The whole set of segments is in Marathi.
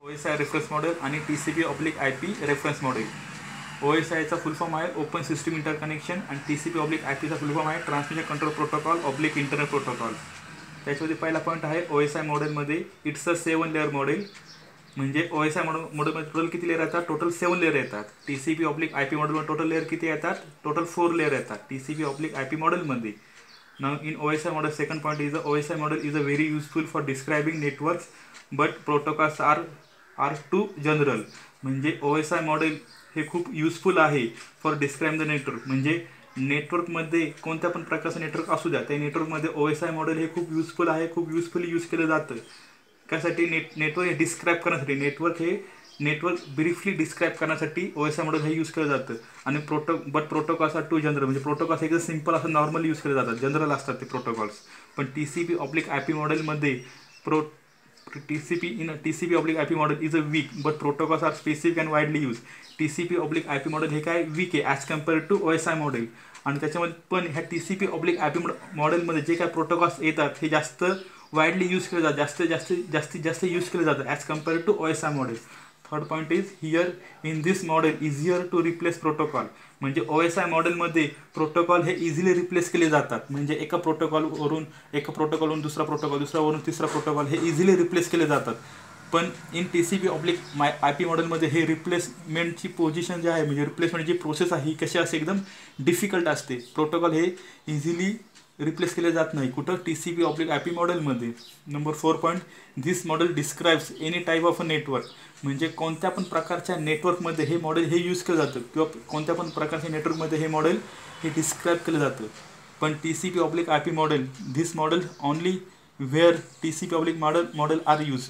OSI रेफरन्स मॉडेल आणि TCP/IP रेफरन्स मॉडेल. OSIचा फुल फॉर्म आहे ओपन सिस्टम इंटरकनेक्शन आणि TCP/IPचा फुल फॉर्म आहे transmission control protocol internet protocol. त्याच्यामध्ये पहिला पॉईंट आहे OSI मॉडेलमध्ये इट्स अ 7 लेअर मॉडेल. म्हणजे OSI मॉडेलमध्ये टोटल किती लेअर येतात? टोटल 7 लेअर येतात. TCP/IP मॉडेलमध्ये टोटल लेअर किती येतात? टोटल 4 लेअर येतात TCP/IP मॉडेलमध्ये. Now in OSI model, second point is the OSI model is a very useful for describing networks, but protocols are too general. म्हणजे OSI मॉडेल हे खूप युजफुल आहे फॉर डिस्क्राइब द नेटवर्क. म्हणजे नेटवर्कमध्ये कोणत्या पण प्रकारचं नेटवर्क असू द्या, त्या नेटवर्कमध्ये OSI मॉडेल हे खूप युजफुल आहे, खूप युजफुली यूज केलं जातं. त्यासाठी नेटवर्क हे डिस्क्राईब करण्यासाठी, नेटवर्क ब्रीफली डिस्क्राईब करण्यासाठी OSI मॉडेल हे यूज केलं जातं. आणि प्रोटोकॉल्स आर टू जनरल. म्हणजे प्रोटोकॉल्स एकदम सिंपल असं नॉर्मली यूज केले जातात, जनरल असतात ते प्रोटोकॉल्स. पण TCP/IP मॉडेलमध्ये TCP/IP model is a weak but protocols are specific and widely use. TCP/IP model हे काय वीक आहे as compare to OSI model. आणि त्याच्यामध्ये पण ह्या TCP/IP मॉडेलमध्ये जे काय प्रोटोकॉल्स येतात हे जास्त वाईडली यूज केले जातात, जास्तीत जास्त यूज केले जातात as compare to OSI model. Third point is here in this model easier to replace protocol. म्हणजे OSI मॉडेलमध्ये प्रोटोकॉल हे इझिली रिप्लेस केले जातात. म्हणजे एका प्रोटोकॉलवरून दुसरा प्रोटोकॉल, दुसऱ्यावरून तिसरा प्रोटोकॉल हे इझिली रिप्लेस केले जातात. पण इन TCP/IP मॉडेलमध्ये हे रिप्लेसमेंटची पोझिशन जे आहे, म्हणजे रिप्लेसमेंटची प्रोसेस आहे ही कशी असते, एकदम डिफिकल्ट असते. प्रोटोकॉल हे इझिली रिप्लेस केले जात नाही कुठं? TCP/IP मॉडेलमध्ये. Number 4 point, this model describes any type of a network. म्हणजे कोणत्या पण प्रकारच्या नेटवर्कमध्ये हे मॉडेल हे यूज केलं जातं, किंवा कोणत्या पण प्रकारच्या नेटवर्कमध्ये हे मॉडेल हे डिस्क्राईब केलं जातं. पण TCP/IP model, this model only where TCP/IP model are use.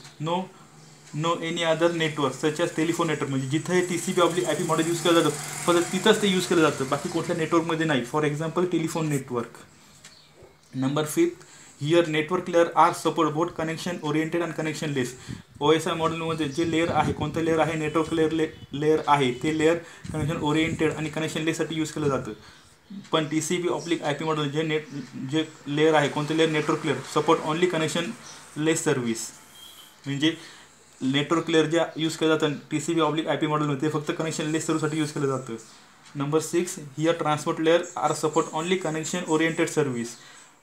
No any other network such as telephone network. म्हणजे जिथं हे TCP/IP मॉडेल यूज केलं जातं फक्त तिथंच ते यूज केलं जातं, बाकी कुठल्या नेटवर्कमध्ये नाही. For example telephone network. Number 5, here network layer are support both connection oriented and connectionless. OSI मॉडेलमध्ये जे लेअर आहे, कोणतं लेअर आहे? नेटवर्क लेअर आहे. ते लेअर कनेक्शन ओरिएंटेड आणि कनेक्शन लेससाठी यूज केलं जातं. पण TCP/IP मॉडेल जे लेअर आहे, कोणतं layer? Network layer support only connectionless service. म्हणजे नेटवर्क लेअर जे यूज केलं जातं TCP/IP मॉडेलमध्ये ते फक्त कनेक्शन लेस सर्व्हिससाठी यूज केलं जातं. Number 6, here transport layer are support only connection oriented service.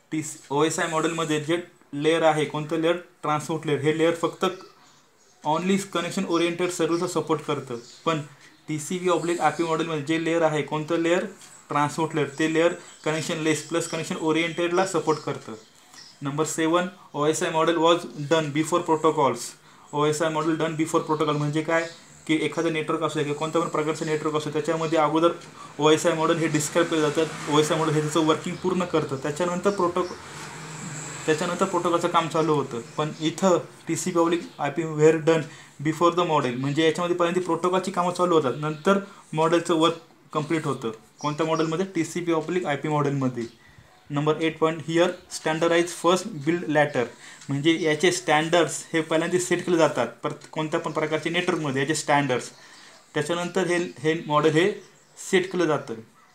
OSI मॉडेलमध्ये जे लेअर आहे, कोणतं लेअर? Transport layer. हे लेअर फक्त ओनली कनेक्शन ओरिएंटेड सर्व्हिसला सपोर्ट करतं. पण TCP/IP मॉडेलमध्ये जे लेअर आहे, कोणतं लेअर? Transport layer. ते layer connectionless plus connection ओरिएंटेडला सपोर्ट करतं. Number 7, OSI model was done before protocols. OSI model done before protocol म्हणजे काय? की एखादं नेटवर्क असू किंवा कोणत्या पण प्रकारचं नेटवर्क असो, त्याच्यामध्ये अगोदर OSI मॉडेल हे डिस्क्राईब केलं जातं. OSI मॉडेल हे त्याचं वर्किंग पूर्ण करतं, त्याच्यानंतर प्रोटोकॉलचं काम चालू होतं. पण इथं TCP/IP were done before the model. म्हणजे याच्यामध्ये पहिल्यांदा प्रोटोकॉलची कामं चालू होतात, नंतर मॉडेलचं वर्क कंप्लीट होतं. कोणत्या मॉडेलमध्ये? TCP/IP मॉडेलमध्ये. Number 8 point, here standardize first build later. म्हणजे याचे स्टँडर्ड्स हे पहिल्यांदा सेट केले जातात कोणत्या पण प्रकारचे नेटवर्कमध्ये, याचे स्टँडर्ड्स. त्याच्यानंतर हे मॉडेल हे सेट केलं जातं.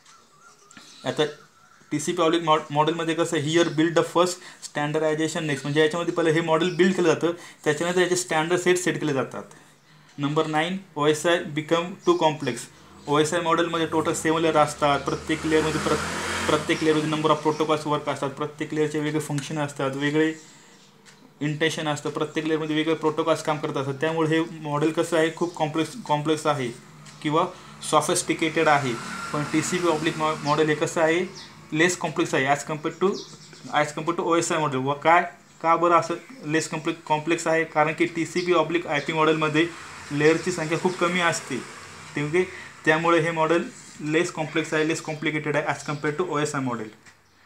आता TCP/IP मॉडेलमध्ये कसं, here build the first standardization next. म्हणजे याच्यामध्ये पहिलं हे मॉडेल बिल्ड केलं जातं, त्याच्यानंतर याचे स्टँडर्ड सेट केले जातात. Number 9, OSI become too complex. OSI मॉडेलमध्ये टोटल 7 लेअर असतात. प्रत्येक लेअरमध्ये नंबर ऑफ प्रोटोकॉल्स वर्क असतात. प्रत्येक लेअरचे वेगळे फंक्शन असतात, वेगळे इंटेन्शन असतं. प्रत्येक लेअरमध्ये वेगळे प्रोटोकॉल्स काम करत असतात. त्यामुळे हे मॉडेल कसं आहे, खूप कॉम्प्लेक्स आहे किंवा सॉफिस्टिकेटेड आहे. पण TCP/IP मॉडेल हे कसं आहे, लेस कॉम्प्लेक्स आहे as compare to OSI model. व का बरं असं लेस कॉम्प्लेक्स आहे? कारण की TCP/IP मॉडेलमध्ये लेअरची संख्या खूप कमी असते, त्यामुळे हे मॉडेल लेस कॉम्प्लेक्स आहे, लेस कॉम्प्लिकेटेड आहे as compare to OSI model.